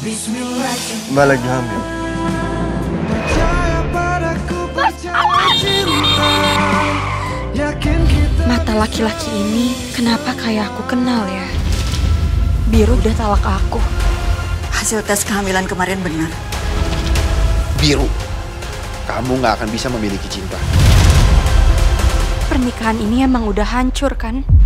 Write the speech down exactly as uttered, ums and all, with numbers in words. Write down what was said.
Mbak lagi hamil. Mata laki-laki ini kenapa kayak aku kenal ya? Biru udah talak aku. Hasil tes kehamilan kemarin benar. Biru, kamu nggak akan bisa memiliki cinta. Pernikahan ini emang udah hancur kan?